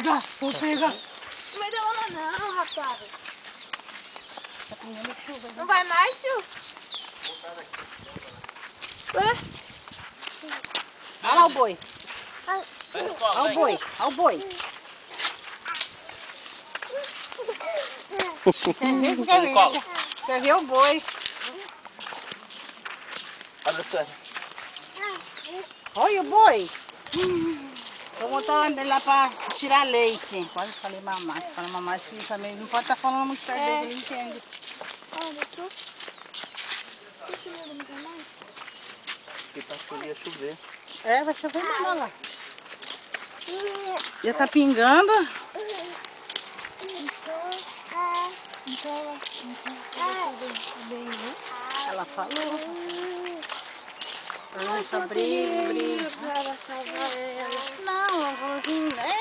pegar, vou pegar. Não vai dar onda não, rapaz. Tá pingando chuva. Não vai mais, tio? Ué? Olha lá o boi. Olha o boi, olha o boi. Quer ver o boi? Olha o boi. Tô botando ele lá pra tirar leite. Quase falei mamar. Fala mamar, esse filho também não pode estar falando muito perto dele, que ele não entende. Porque tá que ia chover. É, vai chover mesmo, olha lá. Já tá pingando. Ela falou. Nossa, briga. Não, eu vou vir.